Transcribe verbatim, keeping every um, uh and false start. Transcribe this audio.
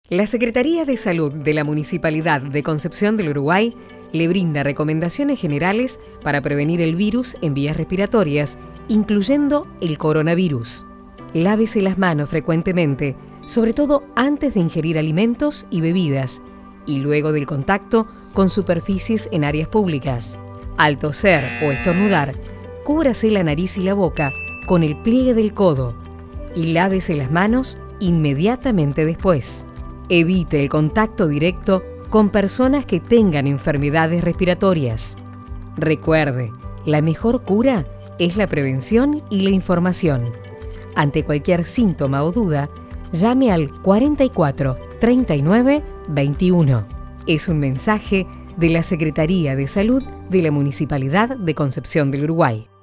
La Secretaría de Salud de la Municipalidad de Concepción del Uruguay le brinda recomendaciones generales para prevenir el virus en vías respiratorias, incluyendo el coronavirus. Lávese las manos frecuentemente, sobre todo antes de ingerir alimentos y bebidas, y luego del contacto con superficies en áreas públicas. Al toser o estornudar, cúbrase la nariz y la boca con el pliegue del codo y lávese las manos inmediatamente después. Evite el contacto directo con personas que tengan enfermedades respiratorias. Recuerde, la mejor cura es la prevención y la información. Ante cualquier síntoma o duda, llame al cuarenta y cuatro, treinta y nueve, veintiuno. Es un mensaje de la Secretaría de Salud de la Municipalidad de Concepción del Uruguay.